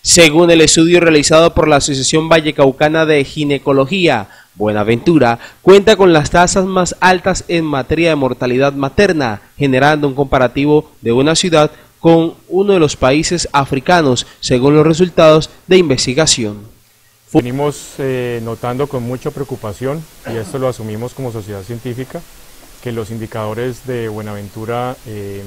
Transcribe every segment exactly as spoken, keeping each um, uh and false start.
Según el estudio realizado por la Asociación Vallecaucana de Ginecología, Buenaventura cuenta con las tasas más altas en materia de mortalidad materna, generando un comparativo de una ciudad con uno de los países africanos, según los resultados de investigación. Venimos eh, notando con mucha preocupación, y esto lo asumimos como sociedad científica, que los indicadores de Buenaventura eh,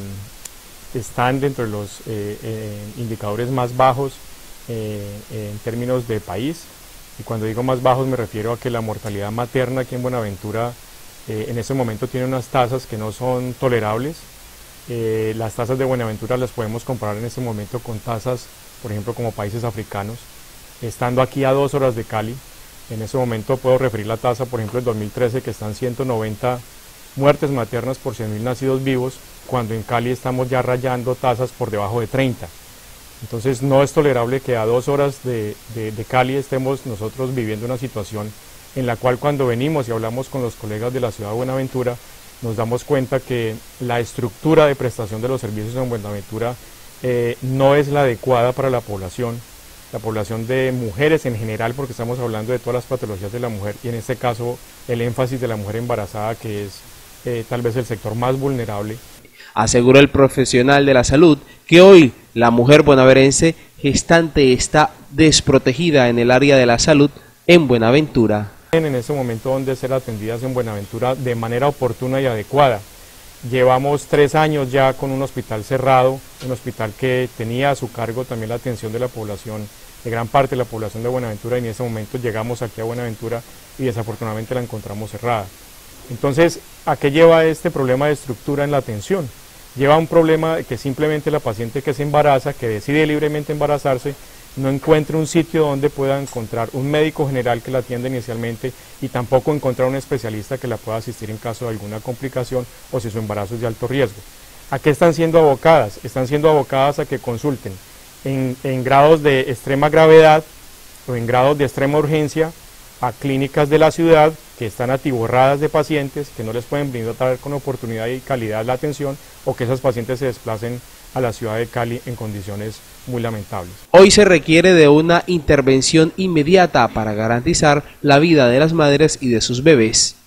están dentro de los eh, eh, indicadores más bajos eh, en términos de país. Y cuando digo más bajos me refiero a que la mortalidad materna aquí en Buenaventura eh, en este momento tiene unas tasas que no son tolerables. Eh, las tasas de Buenaventura las podemos comparar en este momento con tasas, por ejemplo, como países africanos. Estando aquí a dos horas de Cali, en ese momento puedo referir la tasa, por ejemplo, del dos mil trece, que están ciento noventa muertes maternas por cien mil nacidos vivos, cuando en Cali estamos ya rayando tasas por debajo de treinta. Entonces no es tolerable que a dos horas de, de, de Cali estemos nosotros viviendo una situación en la cual, cuando venimos y hablamos con los colegas de la ciudad de Buenaventura, nos damos cuenta que la estructura de prestación de los servicios en Buenaventura eh, no es la adecuada para la población, la población de mujeres en general, porque estamos hablando de todas las patologías de la mujer, y en este caso el énfasis de la mujer embarazada, que es eh, tal vez el sector más vulnerable. Aseguró el profesional de la salud que hoy la mujer bonaerense gestante está desprotegida en el área de la salud en Buenaventura. En ese momento donde ser atendidas en Buenaventura de manera oportuna y adecuada. Llevamos tres años ya con un hospital cerrado, un hospital que tenía a su cargo también la atención de la población, de gran parte de la población de Buenaventura, y en ese momento llegamos aquí a Buenaventura y desafortunadamente la encontramos cerrada. Entonces, ¿a qué lleva este problema de estructura en la atención? Lleva a un problema de que simplemente la paciente que se embaraza, que decide libremente embarazarse, no encuentre un sitio donde pueda encontrar un médico general que la atienda inicialmente, y tampoco encontrar un especialista que la pueda asistir en caso de alguna complicación o si su embarazo es de alto riesgo. ¿A qué están siendo abocadas? Están siendo abocadas a que consulten en, en grados de extrema gravedad o en grados de extrema urgencia a clínicas de la ciudad que están atiborradas de pacientes, que no les pueden brindar con oportunidad y calidad la atención, o que esas pacientes se desplacen a la ciudad de Cali en condiciones muy lamentables. Hoy se requiere de una intervención inmediata para garantizar la vida de las madres y de sus bebés.